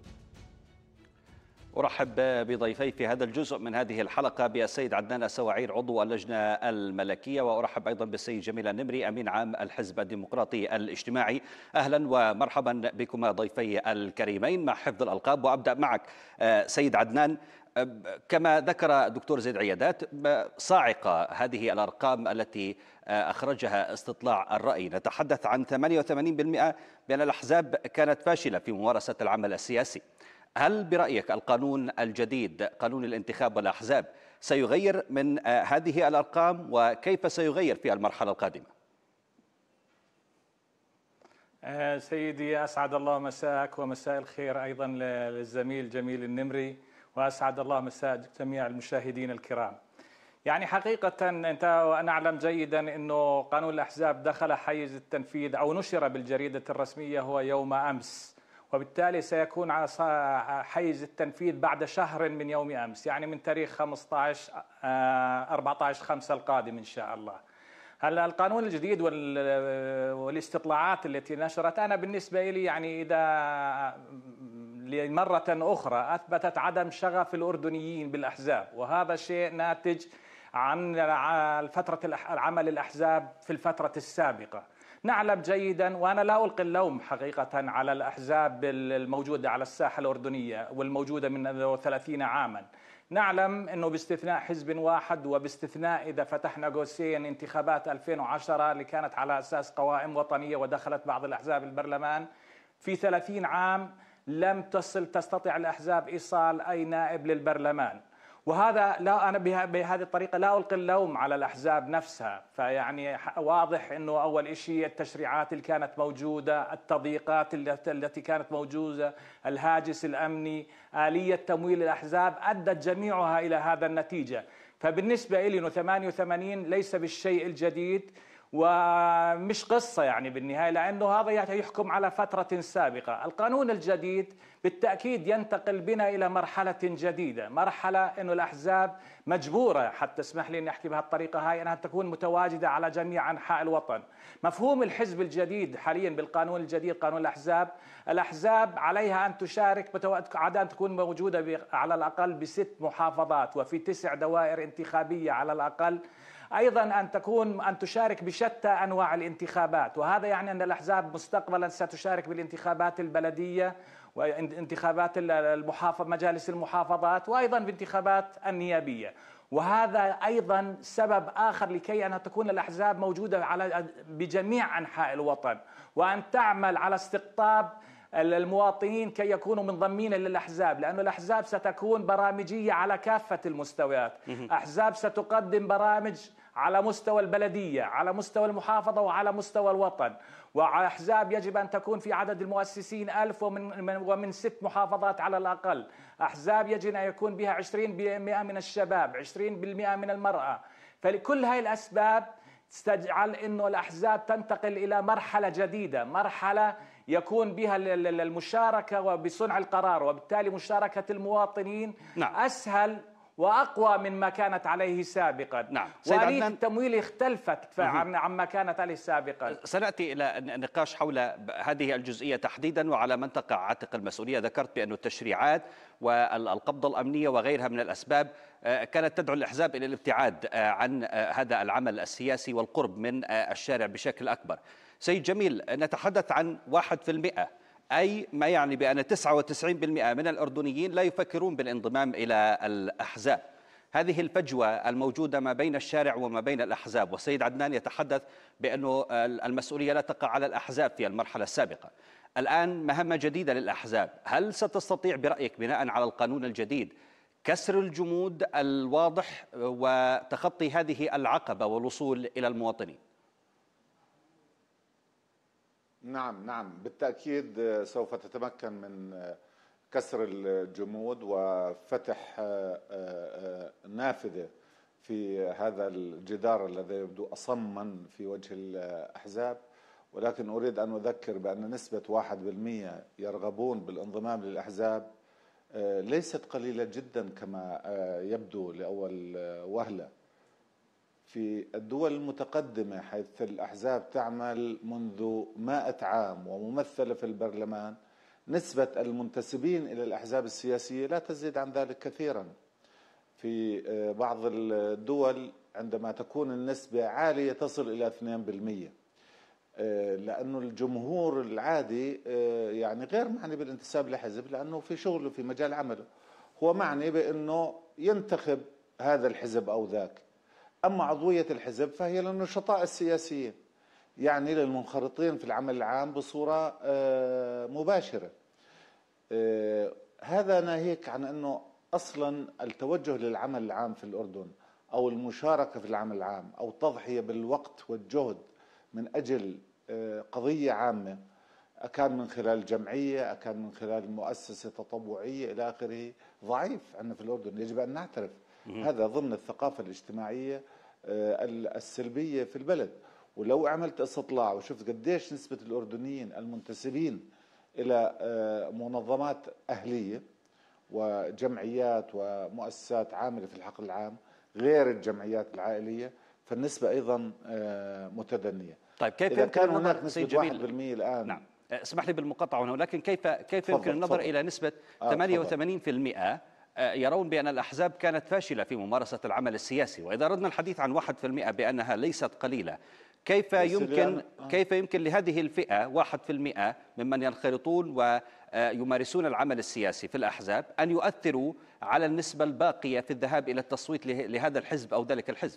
أرحب بضيفي في هذا الجزء من هذه الحلقة بالسيد عدنان السواعير عضو اللجنة الملكية، وأرحب أيضا بالسيد جميل النمري أمين عام الحزب الديمقراطي الاجتماعي. أهلا ومرحبا بكما ضيفي الكريمين مع حفظ الألقاب. وأبدأ معك سيد عدنان. كما ذكر دكتور زيد عيادات، صاعقة هذه الأرقام التي أخرجها استطلاع الرأي. نتحدث عن ثمانية وثمانين بالمئة بأن الأحزاب كانت فاشلة في ممارسة العمل السياسي. هل برأيك القانون الجديد قانون الانتخاب والأحزاب سيغير من هذه الأرقام، وكيف سيغير في المرحلة القادمة؟ سيدي أسعد الله مساءك ومساء الخير أيضا للزميل جميل النمري، وأسعد الله مساء جميع المشاهدين الكرام. يعني حقيقة أنت نعلم جيدا أنه قانون الأحزاب دخل حيز التنفيذ أو نشر بالجريدة الرسمية هو يوم أمس، وبالتالي سيكون على حيز التنفيذ بعد شهر من يوم أمس، يعني من تاريخ خمسة عشر أربعة عشر خمسة القادم إن شاء الله. هلا القانون الجديد والاستطلاعات التي نشرت، أنا بالنسبة لي يعني إذا لمرة أخرى أثبتت عدم شغف الأردنيين بالأحزاب، وهذا شيء ناتج عن فترة العمل الأحزاب في الفترة السابقة. نعلم جيدا، وأنا لا ألقي اللوم حقيقة على الأحزاب الموجودة على الساحة الأردنية والموجودة من ثلاثين عاما. نعلم أنه باستثناء حزب واحد، وباستثناء إذا فتحنا قوسين انتخابات ألفين وعشرة اللي كانت على أساس قوائم وطنية ودخلت بعض الأحزاب البرلمان، في ثلاثين عام لم تصل تستطيع الأحزاب إيصال أي نائب للبرلمان. وهذا لا أنا بهذه الطريقة لا ألقي اللوم على الأحزاب نفسها، فيعني واضح أنه أول شيء التشريعات اللي كانت موجودة، التضييقات التي كانت موجودة، الهاجس الأمني، آلية تمويل الأحزاب أدت جميعها إلى هذا النتيجة. فبالنسبة لي أنه ثمانية وثمانين ليس بالشيء الجديد ومش قصة يعني بالنهاية، لأنه هذا يحكم على فترة سابقة. القانون الجديد بالتأكيد ينتقل بنا إلى مرحلة جديدة، مرحلة أنه الأحزاب مجبورة، حتى اسمح لي أن أحكي بهالطريقة هاي، أنها تكون متواجدة على جميع أنحاء الوطن. مفهوم الحزب الجديد حاليا بالقانون الجديد قانون الأحزاب، الأحزاب عليها أن تشارك عادة أن تكون موجودة على الأقل بست محافظات وفي تسع دوائر انتخابية على الأقل، أيضا أن تكون أن تشارك بشتى أنواع الانتخابات، وهذا يعني أن الأحزاب مستقبلا ستشارك بالانتخابات البلدية وانتخابات المحافظ مجالس المحافظات، وأيضا بانتخابات النيابية. وهذا أيضا سبب آخر لكي أن تكون الأحزاب موجودة على بجميع أنحاء الوطن، وأن تعمل على استقطاب المواطنين كي يكونوا منضمين للأحزاب، لأن الأحزاب ستكون برامجية على كافة المستويات. أحزاب ستقدم برامج على مستوى البلدية، على مستوى المحافظة، وعلى مستوى الوطن. وأحزاب يجب أن تكون في عدد المؤسسين ألف ومن, ومن ست محافظات على الأقل. أحزاب يجب أن يكون بها عشرين بالمئة من الشباب، عشرين بالمئة من المرأة. فلكل هاي الأسباب تجعل أنه الأحزاب تنتقل إلى مرحلة جديدة، مرحلة يكون بها المشاركة وبصنع القرار، وبالتالي مشاركة المواطنين نعم. أسهل وأقوى مما كانت عليه سابقا. نعم. وآلية التمويل اختلفت عن عما كانت عليه سابقا. سنأتي إلى النقاش حول هذه الجزئية تحديدا وعلى من تقع عاتق المسؤولية. ذكرت بأن التشريعات والقبضة الأمنية وغيرها من الأسباب كانت تدعو الأحزاب إلى الابتعاد عن هذا العمل السياسي والقرب من الشارع بشكل أكبر. سيد جميل، نتحدث عن واحد في المئة، أي ما يعني بأن تسعة وتسعين بالمئة من الأردنيين لا يفكرون بالانضمام إلى الأحزاب. هذه الفجوة الموجودة ما بين الشارع وما بين الأحزاب، والسيد عدنان يتحدث بأنه المسؤولية لا تقع على الأحزاب في المرحلة السابقة. الآن مهمة جديدة للأحزاب، هل ستستطيع برأيك بناء على القانون الجديد كسر الجمود الواضح وتخطي هذه العقبة والوصول إلى المواطنين؟ نعم نعم بالتأكيد سوف تتمكن من كسر الجمود وفتح نافذة في هذا الجدار الذي يبدو أصما في وجه الأحزاب. ولكن أريد أن أذكر بأن نسبة واحد بالمئة يرغبون بالانضمام للأحزاب ليست قليلة جدا كما يبدو لأول وهلة. في الدول المتقدمة حيث الأحزاب تعمل منذ مائة عام وممثلة في البرلمان، نسبة المنتسبين إلى الأحزاب السياسية لا تزيد عن ذلك كثيرا. في بعض الدول عندما تكون النسبة عالية تصل إلى اثنين بالمئة، لأنه الجمهور العادي يعني غير معني بالانتساب لحزب، لأنه في شغله في مجال عمله هو معني بأنه ينتخب هذا الحزب أو ذاك. أما عضوية الحزب فهي للنشطاء السياسيين، يعني للمنخرطين في العمل العام بصورة مباشرة. هذا ناهيك عن أنه أصلا التوجه للعمل العام في الأردن أو المشاركة في العمل العام أو التضحية بالوقت والجهد من أجل قضية عامة، أكان من خلال جمعية، أكان من خلال مؤسسة تطوعية إلى آخره، ضعيف عندنا في الأردن. يجب أن نعترف هذا ضمن الثقافة الاجتماعية السلبية في البلد. ولو عملت استطلاع وشفت قديش نسبة الأردنيين المنتسبين إلى منظمات أهلية وجمعيات ومؤسسات عاملة في الحقل العام غير الجمعيات العائلية، فالنسبة أيضا متدنية. طيب كيف إذا كان هناك نسبة واحد بالمئة الآن. نعم. اسمح لي بالمقاطعة هنا، ولكن كيف كيف يمكن النظر إلى نسبة آه ثمانية وثمانين بالمئة يرون بأن الأحزاب كانت فاشلة في ممارسة العمل السياسي؟ وإذا أردنا الحديث عن واحد بالمئة بأنها ليست قليلة، كيف يمكن كيف يمكن لهذه الفئة واحد بالمئة ممن ينخرطون ويمارسون العمل السياسي في الأحزاب أن يؤثروا على النسبة الباقية في الذهاب إلى التصويت لهذا الحزب أو ذلك الحزب؟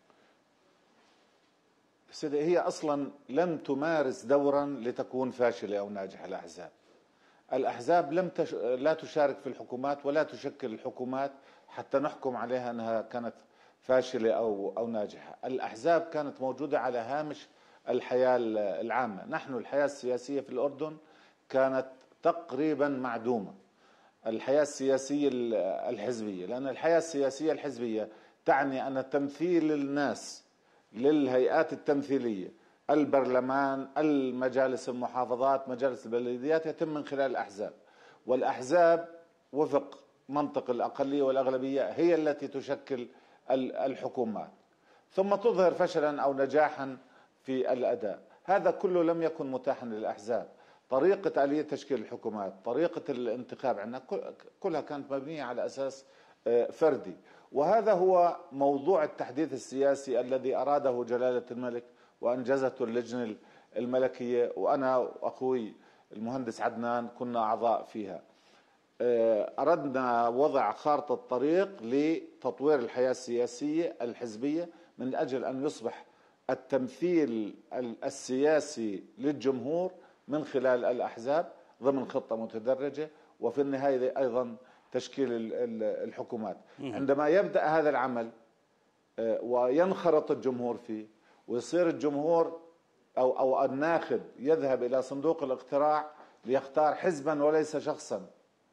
سيدي، هي أصلا لم تمارس دورا لتكون فاشلة أو ناجحة. الأحزاب الأحزاب لم تش... لا تشارك في الحكومات ولا تشكل الحكومات حتى نحكم عليها أنها كانت فاشلة أو أو ناجحة. الأحزاب كانت موجودة على هامش الحياة العامة. نحن الحياة السياسية في الأردن كانت تقريبا معدومة، الحياة السياسية الحزبية، لأن الحياة السياسية الحزبية تعني أن تمثيل الناس للهيئات التمثيلية، البرلمان، المجالس المحافظات، مجالس البلديات، يتم من خلال الأحزاب. والأحزاب وفق منطق الأقلية والأغلبية هي التي تشكل الحكومات، ثم تظهر فشلا أو نجاحا في الأداء. هذا كله لم يكن متاحا للأحزاب. طريقة آلية تشكيل الحكومات، طريقة الانتخاب عندنا كلها كانت مبنية على أساس فردي. وهذا هو موضوع التحديث السياسي الذي أراده جلالة الملك وأنجزته اللجنة الملكية، وأنا وأخوي المهندس عدنان كنا أعضاء فيها. أردنا وضع خارطة طريق لتطوير الحياة السياسية الحزبية من أجل أن يصبح التمثيل السياسي للجمهور من خلال الأحزاب ضمن خطة متدرجة، وفي النهاية أيضا تشكيل الحكومات. عندما يبدأ هذا العمل وينخرط الجمهور فيه ويصير الجمهور أو أو الناخب يذهب إلى صندوق الاقتراع ليختار حزبا وليس شخصا،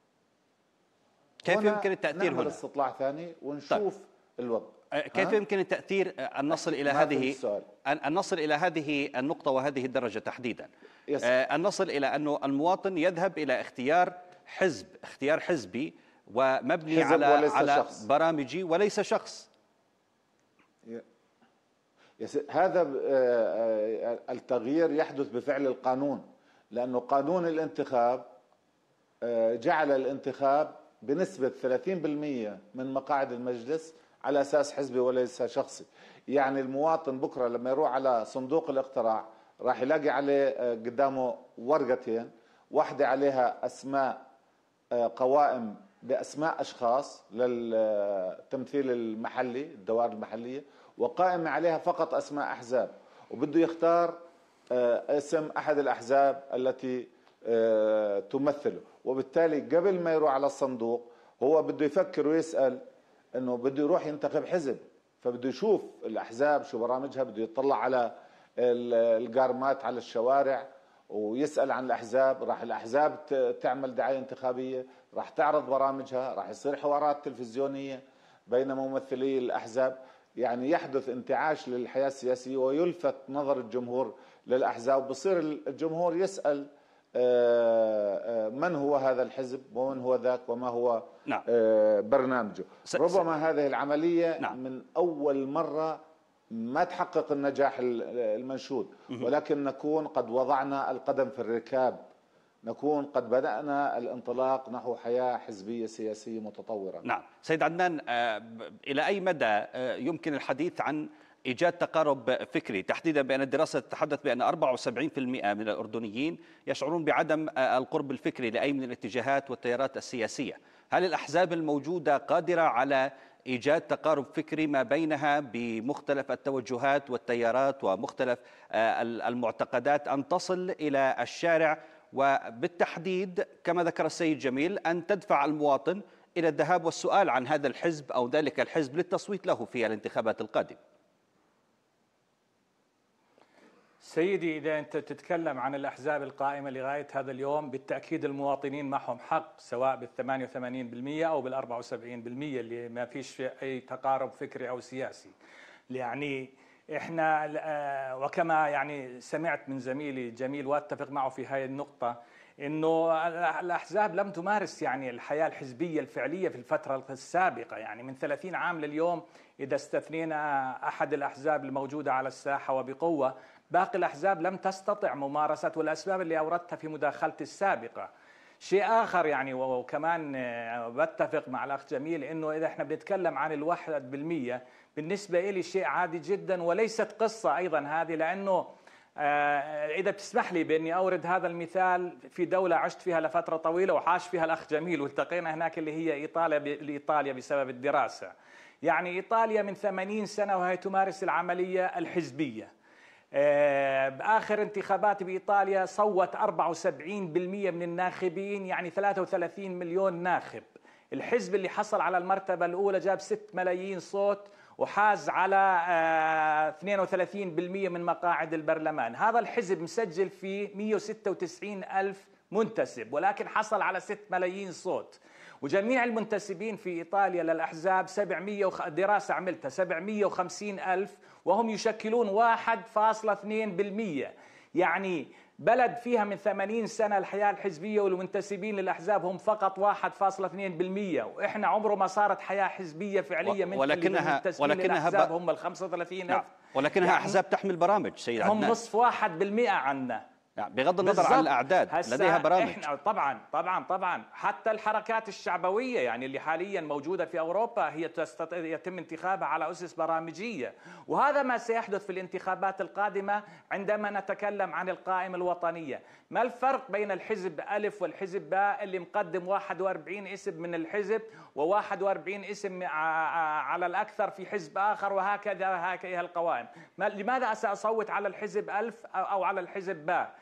كيف يمكن التأثير هنا؟ استطلاع ثاني ونشوف طيب. الوضع. كيف يمكن التأثير أن نصل إلى هذه أن نصل إلى هذه النقطة وهذه الدرجة تحديدا؟ أن نصل إلى أنه المواطن يذهب إلى اختيار حزب، اختيار حزبي ومبني على على شخص. برامجي وليس شخص. هذا التغيير يحدث بفعل القانون، لأنه قانون الانتخاب جعل الانتخاب بنسبة ثلاثين بالمئة من مقاعد المجلس على أساس حزبي وليس شخصي. يعني المواطن بكرة لما يروح على صندوق الاقتراع راح يلاقي عليه قدامه ورقتين، واحدة عليها أسماء قوائم بأسماء أشخاص للتمثيل المحلي الدوائر المحلية، وقائمة عليها فقط أسماء أحزاب، وبده يختار اسم أحد الأحزاب التي تمثله. وبالتالي قبل ما يروح على الصندوق هو بده يفكر ويسأل انه بده يروح ينتخب حزب، فبده يشوف الاحزاب شو برامجها، بده يطلع على القارمات على الشوارع ويسأل عن الاحزاب، راح الاحزاب تعمل دعاية انتخابية، راح تعرض برامجها، راح يصير حوارات تلفزيونية بين ممثلي الاحزاب. يعني يحدث انتعاش للحياة السياسية ويلفت نظر الجمهور للاحزاب، بصير الجمهور يسأل من هو هذا الحزب ومن هو ذاك وما هو نعم. برنامجه. ربما هذه العملية نعم. من أول مرة ما تحقق النجاح المنشود، ولكن نكون قد وضعنا القدم في الركاب، نكون قد بدأنا الانطلاق نحو حياة حزبية سياسية متطورة. نعم سيد عدنان، إلى أي مدى يمكن الحديث عن إيجاد تقارب فكري، تحديدا بأن الدراسة تتحدث بأن أربعة وسبعين بالمئة من الأردنيين يشعرون بعدم القرب الفكري لأي من الاتجاهات والتيارات السياسية؟ هل الأحزاب الموجودة قادرة على إيجاد تقارب فكري ما بينها بمختلف التوجهات والتيارات ومختلف المعتقدات أن تصل إلى الشارع، وبالتحديد كما ذكر السيد جميل أن تدفع المواطن إلى الذهاب والسؤال عن هذا الحزب أو ذلك الحزب للتصويت له في الانتخابات القادمة؟ سيدي، إذا أنت تتكلم عن الأحزاب القائمة لغاية هذا اليوم بالتأكيد المواطنين معهم حق، سواء بالثمانية وثمانين بالمئة أو بالأربعة وسبعين بالمئة اللي ما فيش أي تقارب فكري أو سياسي. يعني إحنا وكما يعني سمعت من زميلي جميل وأتفق معه في هذه النقطة، إنه الأحزاب لم تمارس يعني الحياة الحزبية الفعلية في الفترة السابقة، يعني من ثلاثين عام لليوم إذا استثنينا أحد الأحزاب الموجودة على الساحة وبقوة، باقي الأحزاب لم تستطع ممارسة، والأسباب اللي أوردتها في مداخلتي السابقة. شيء آخر يعني وكمان بتفق مع الأخ جميل إنه إذا إحنا بنتكلم عن الواحد بالمية بالنسبة إلي شيء عادي جدا، وليست قصة أيضا هذه، لأنه إذا بتسمح لي بأني أورد هذا المثال في دولة عشت فيها لفترة طويلة وعاش فيها الأخ جميل والتقينا هناك، اللي هي إيطاليا لإيطاليا بسبب الدراسة. يعني إيطاليا من ثمانين سنة وهي تمارس العملية الحزبية. بآخر انتخابات بإيطاليا صوت أربعة وسبعين بالمئة من الناخبين، يعني ثلاثة وثلاثين مليون ناخب. الحزب اللي حصل على المرتبة الأولى جاب ستة ملايين صوت وحاز على اثنين وثلاثين بالمئة من مقاعد البرلمان. هذا الحزب مسجل فيه مئة وستة وتسعين ألف منتسب، ولكن حصل على ستة ملايين صوت. وجميع المنتسبين في إيطاليا للأحزاب سبعمئة وخ... دراسة عملتها سبعمئة وخمسين ألف، وهم يشكلون واحد فاصلة اثنين بالمئة. يعني بلد فيها من ثمانين سنة الحياة الحزبية والمنتسبين للأحزاب هم فقط واحد فاصلة اثنين بالمئة، وإحنا عمره ما صارت حياة حزبية فعلية من ولكنها ولكنها ب... هم ال خمسة وثلاثين ألف. نعم. ولكنها يعني أحزاب تحمل برامج سيد عدنان، هم نصف واحد بالمئة عنا. يعني بغض النظر عن الأعداد لديها برامج. إحنا طبعا طبعا طبعا حتى الحركات الشعبوية يعني اللي حاليا موجودة في أوروبا هي يتم انتخابها على أسس برامجية، وهذا ما سيحدث في الانتخابات القادمة عندما نتكلم عن القائمة الوطنية. ما الفرق بين الحزب ألف والحزب باء اللي مقدم واحد وأربعين اسم من الحزب وواحد وأربعين اسم على الأكثر في حزب آخر، وهكذا هكذا القوائم؟ لماذا سأصوت على الحزب ألف أو على الحزب باء؟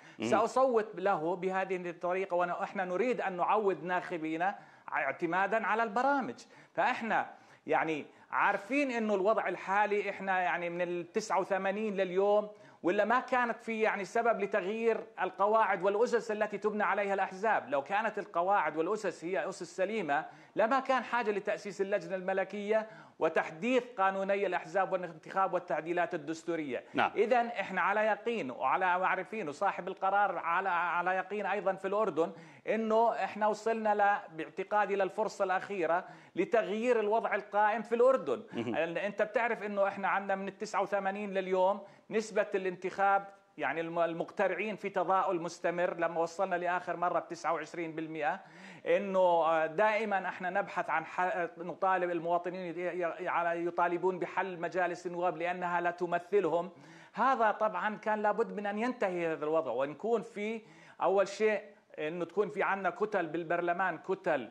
سأصوت له بهذه الطريقة، ونحن نريد أن نعود ناخبينا اعتمادا على البرامج. فإحنا يعني عارفين إنه الوضع الحالي إحنا يعني من التسعة وثمانين لليوم، ولا ما كانت في يعني سبب لتغيير القواعد والأسس التي تبنى عليها الأحزاب. لو كانت القواعد والأسس هي أسس سليمة لما كان حاجة لتأسيس اللجنة الملكية وتحديث قانوني الأحزاب والانتخاب والتعديلات الدستورية. نعم. إذن إحنا على يقين وعلى معرفين، وصاحب القرار على على يقين أيضا في الأردن، إنه إحنا وصلنا ل باعتقادي للفرصة الأخيرة لتغيير الوضع القائم في الأردن. أنت بتعرف إنه إحنا عندنا من التسعة وثمانين لليوم نسبة الانتخاب يعني المقترعين في تضاؤل مستمر، لما وصلنا لآخر مرة ب تسعة وعشرين بالمئة. إنه دائما احنا نبحث عن نطالب المواطنين يطالبون بحل مجالس النواب لأنها لا تمثلهم. هذا طبعا كان لابد من أن ينتهي هذا الوضع، ونكون في أول شيء إنه تكون في عنا كتل بالبرلمان، كتل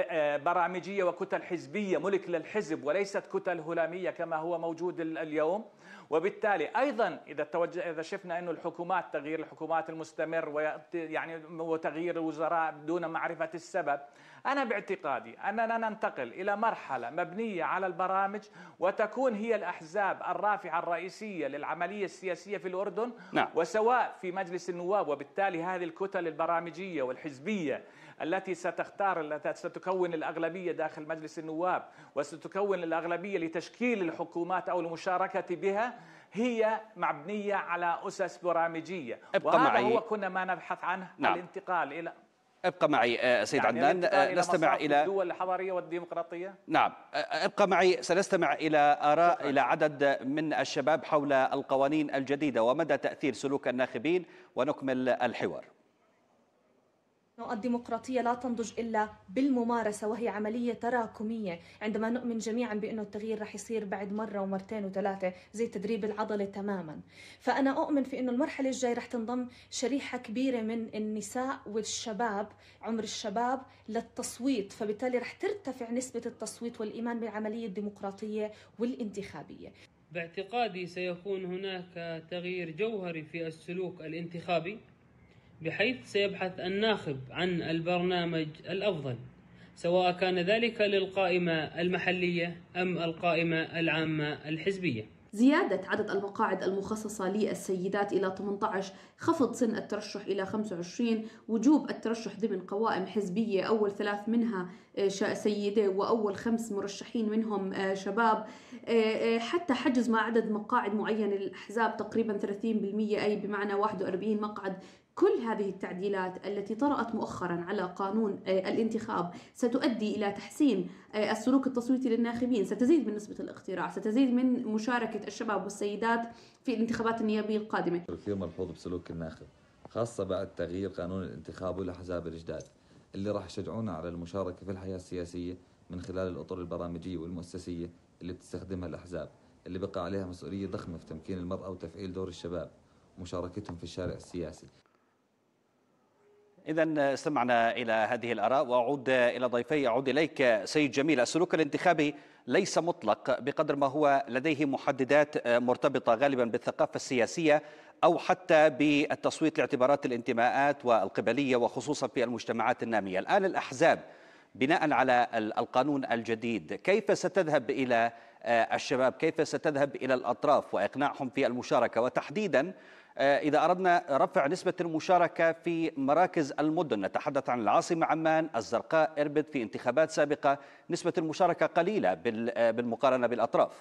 برامجية وكتل حزبية ملك للحزب وليست كتل هلامية كما هو موجود اليوم. وبالتالي أيضا إذا توجه إذا شفنا إنه الحكومات تغيير الحكومات المستمر ويعني وتغيير الوزراء بدون معرفة السبب، أنا باعتقادي أننا ننتقل إلى مرحلة مبنية على البرامج، وتكون هي الأحزاب الرافعة الرئيسية للعملية السياسية في الأردن. نعم. وسواء في مجلس النواب، وبالتالي هذه الكتل البرامجية والحزبية التي ستختار التي ستكون الأغلبية داخل مجلس النواب وستكون الأغلبية لتشكيل الحكومات أو المشاركة بها هي مبنية على أسس برامجية. ابقى وهذا معي. هو كنا ما نبحث عنه. نعم. الانتقال إلى ابقى معي سيد يعني عدنان. نستمع إلى الدول الحضارية والديمقراطية. نعم، ابقى معي. سنستمع إلى آراء شكرا. إلى عدد من الشباب حول القوانين الجديدة ومدى تأثير سلوك الناخبين، ونكمل الحوار. الديمقراطية لا تنضج إلا بالممارسة، وهي عملية تراكمية. عندما نؤمن جميعا بأنه التغيير رح يصير بعد مرة ومرتين وثلاثة زي تدريب العضلة تماما. فأنا أؤمن في أنه المرحلة الجاية رح تنضم شريحة كبيرة من النساء والشباب، عمر الشباب، للتصويت، فبالتالي رح ترتفع نسبة التصويت والإيمان بالعملية الديمقراطية والانتخابية. باعتقادي سيكون هناك تغيير جوهري في السلوك الانتخابي، بحيث سيبحث الناخب عن البرنامج الأفضل، سواء كان ذلك للقائمة المحلية أم القائمة العامة الحزبية. زيادة عدد المقاعد المخصصة للسيدات إلى ثمانية عشر، خفض سن الترشح إلى خمسة وعشرين، وجوب الترشح ضمن قوائم حزبية أول ثلاث منها سيدة وأول خمس مرشحين منهم شباب، حتى حجز مع عدد مقاعد معينة للأحزاب تقريبا ثلاثين بالمئة، أي بمعنى واحد وأربعين مقعد. كل هذه التعديلات التي طرأت مؤخرا على قانون الانتخاب ستؤدي إلى تحسين السلوك التصويتي للناخبين، ستزيد من نسبة الاقتراع، ستزيد من مشاركة الشباب والسيدات في الانتخابات النيابية القادمة. كثير ملحوظ بسلوك الناخب، خاصة بعد تغيير قانون الانتخاب والأحزاب الجداد اللي راح يشجعونا على المشاركة في الحياة السياسية من خلال الأطر البرامجية والمؤسسية اللي بتستخدمها الأحزاب، اللي بقى عليها مسؤولية ضخمة في تمكين المرأة وتفعيل دور الشباب ومشاركتهم في الشارع السياسي. إذا استمعنا إلى هذه الآراء، وأعود إلى ضيفي. أعود إليك سيد جميل. السلوك الانتخابي ليس مطلق بقدر ما هو لديه محددات مرتبطة غالبا بالثقافة السياسية أو حتى بالتصويت لاعتبارات الانتماءات والقبلية، وخصوصا في المجتمعات النامية. الآن الأحزاب بناء على القانون الجديد كيف ستذهب إلى الشباب، كيف ستذهب إلى الأطراف وإقناعهم في المشاركة، وتحديدا إذا أردنا رفع نسبة المشاركة في مراكز المدن، نتحدث عن العاصمة عمان، الزرقاء، إربد، في انتخابات سابقة نسبة المشاركة قليلة بالمقارنة بالأطراف.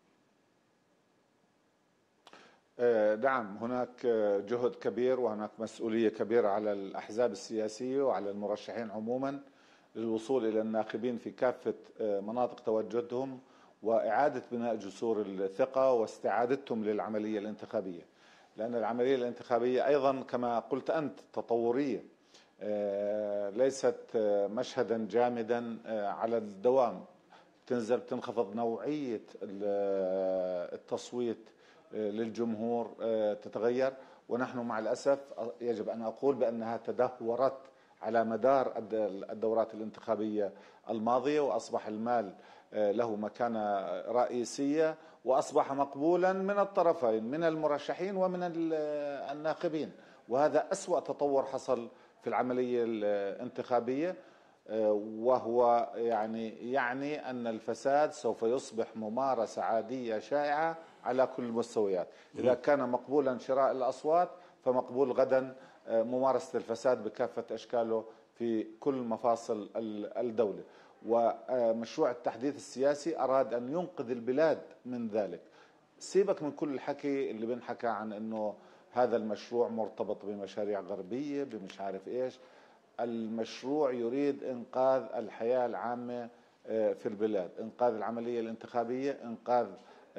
نعم، هناك جهد كبير وهناك مسؤولية كبيرة على الأحزاب السياسية وعلى المرشحين عموما للوصول إلى الناخبين في كافة مناطق تواجدهم، وإعادة بناء جسور الثقة واستعادتهم للعملية الانتخابية، لأن العملية الانتخابية أيضا كما قلت أنت تطورية، ليست مشهدا جامدا على الدوام، تنزل تنخفض نوعية التصويت للجمهور، تتغير. ونحن مع الأسف يجب أن أقول بأنها تدهورت على مدار الدورات الانتخابية الماضية، وأصبح المال له مكانة رئيسية، وأصبح مقبولا من الطرفين، من المرشحين ومن الناخبين، وهذا أسوأ تطور حصل في العملية الانتخابية، وهو يعني يعني أن الفساد سوف يصبح ممارسة عادية شائعة على كل المستويات. إذا كان مقبولا شراء الأصوات فمقبول غدا ممارسة الفساد بكافة أشكاله في كل مفاصل الدولة. ومشروع التحديث السياسي أراد أن ينقذ البلاد من ذلك. سيبك من كل الحكي اللي بنحكى عن أنه هذا المشروع مرتبط بمشاريع غربية بمش عارف إيش. المشروع يريد إنقاذ الحياة العامة في البلاد، إنقاذ العملية الانتخابية، إنقاذ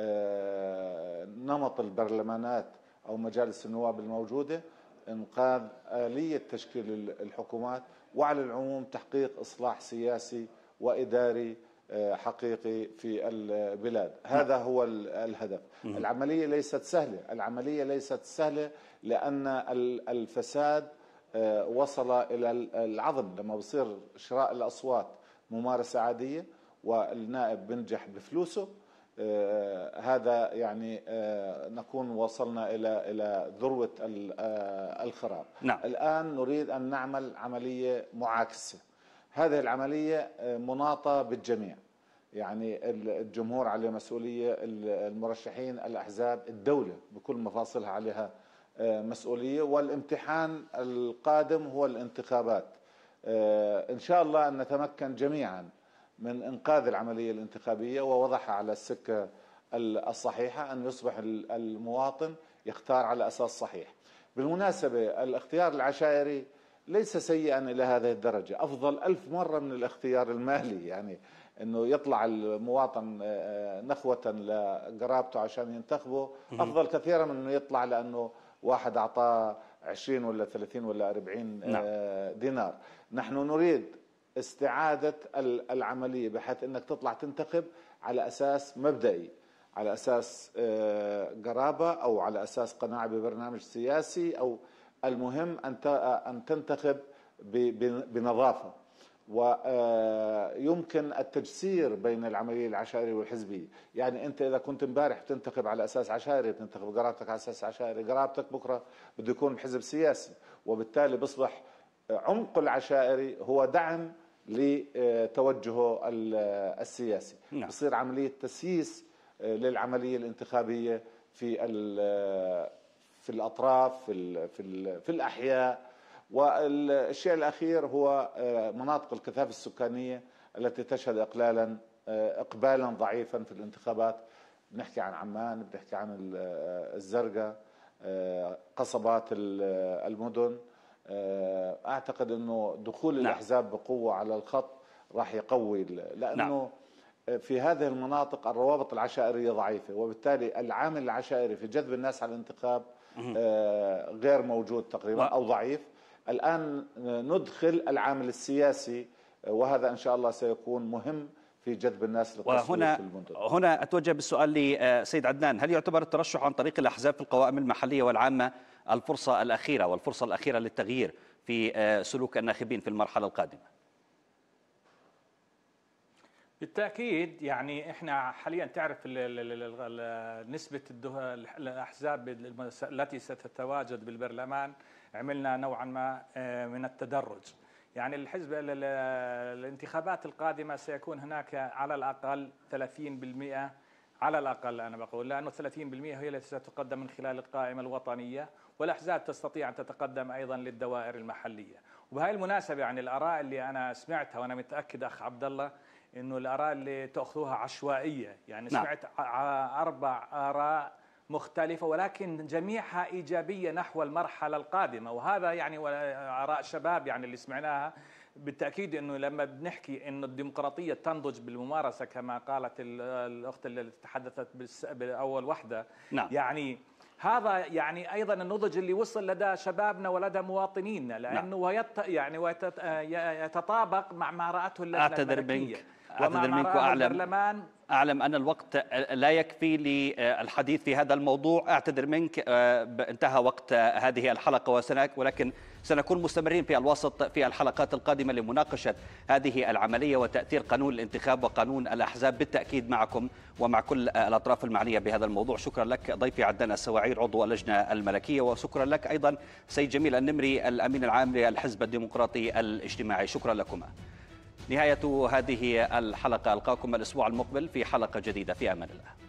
نمط البرلمانات أو مجالس النواب الموجودة، إنقاذ آلية تشكيل الحكومات، وعلى العموم تحقيق إصلاح سياسي وإداري حقيقي في البلاد. هذا هو الهدف. العملية ليست سهلة، العملية ليست سهلة لأن الفساد وصل إلى العظم. لما بصير شراء الأصوات ممارسة عادية والنائب بنجح بفلوسه، هذا يعني نكون وصلنا إلى إلى ذروة الخراب. نعم. الآن نريد أن نعمل عملية معاكسة. هذه العملية مناطة بالجميع، يعني الجمهور عليه مسؤولية، المرشحين، الأحزاب، الدولة بكل مفاصلها عليها مسؤولية، والامتحان القادم هو الانتخابات. إن شاء الله أن نتمكن جميعا من إنقاذ العملية الانتخابية ووضعها على السكة الصحيحة، أن يصبح المواطن يختار على أساس صحيح. بالمناسبة الاختيار العشائري ليس سيئا إلى هذه الدرجة، أفضل ألف مرة من الاختيار المالي. يعني أنه يطلع المواطن نخوة لقرابته عشان ينتخبه أفضل كثيرا من أنه يطلع لأنه واحد أعطاه عشرين ولا ثلاثين ولا أربعين دينار. نحن نريد استعادة العملية بحيث أنك تطلع تنتخب على أساس مبدئي، على أساس قرابة أو على أساس قناعة ببرنامج سياسي، أو المهم أن تنتخب بنظافة. ويمكن التجسير بين العملية العشائرية والحزبية. يعني أنت إذا كنت امبارح بتنتخب على أساس عشائري، بتنتخب قرابتك على أساس عشائري، قرابتك بكرة بده يكون بحزب سياسي، وبالتالي بيصبح عمق العشائري هو دعم لتوجهه السياسي. نعم. بصير عملية تسييس للعملية الانتخابية في في الأطراف، في في في الأحياء. والشيء الأخير هو مناطق الكثافة السكانية التي تشهد إقلالا إقبالا ضعيفا في الانتخابات. بنحكي عن عمان، بنحكي عن الزرقاء، قصبات المدن. أعتقد أنه دخول نعم. الأحزاب بقوة على الخط راح يقوي، لأنه نعم. في هذه المناطق الروابط العشائرية ضعيفة، وبالتالي العامل العشائري في جذب الناس على الانتخاب غير موجود تقريبا أو ضعيف. الآن ندخل العامل السياسي، وهذا إن شاء الله سيكون مهم في جذب الناس للتصويت في المدن. هنا أتوجه بالسؤال لسيد عدنان، هل يعتبر الترشح عن طريق الأحزاب في القوائم المحلية والعامة الفرصة الأخيرة والفرصة الأخيرة للتغيير في سلوك الناخبين في المرحلة القادمة؟ بالتأكيد. يعني احنا حاليا تعرف نسبة الأحزاب التي ستتواجد بالبرلمان، عملنا نوعا ما من التدرج. يعني الحزب الانتخابات القادمة سيكون هناك على الأقل ثلاثين بالمئة، على الأقل أنا بقول، لأنه ثلاثين بالمئة هي التي ستقدم من خلال القائمة الوطنية، والأحزاب تستطيع أن تتقدم أيضا للدوائر المحلية. وبهذه المناسبة يعني الآراء اللي أنا سمعتها، وأنا متأكد أخ عبد الله إنه الآراء اللي تأخذوها عشوائية، يعني نعم. سمعت أربع آراء مختلفة ولكن جميعها إيجابية نحو المرحلة القادمة، وهذا يعني آراء شباب يعني اللي سمعناها. بالتأكيد أنه لما بنحكي أنه الديمقراطية تنضج بالممارسة كما قالت الأخت اللي تحدثت بأول وحدة، نعم. يعني هذا يعني أيضا النضج اللي وصل لدى شبابنا ولدى مواطنينا، لأنه نعم. ويت يعني ويتطابق مع ما رأته اللجنة أعتذر الملكية. منك أعتذر منك وأعلم أعلم أن الوقت لا يكفي للحديث في هذا الموضوع. أعتذر منك، انتهى وقت هذه الحلقة، ولكن سنكون مستمرين في الوسط في الحلقات القادمة لمناقشة هذه العملية وتأثير قانون الانتخاب وقانون الأحزاب بالتأكيد معكم ومع كل الأطراف المعنية بهذا الموضوع. شكرا لك ضيفي عدنان السواعير عضو اللجنة الملكية، وشكرا لك أيضا سيد جميل النمري الأمين العام للحزب الديمقراطي الاجتماعي. شكرا لكما. نهاية هذه الحلقة، ألقاكم الأسبوع المقبل في حلقة جديدة، في أمان الله.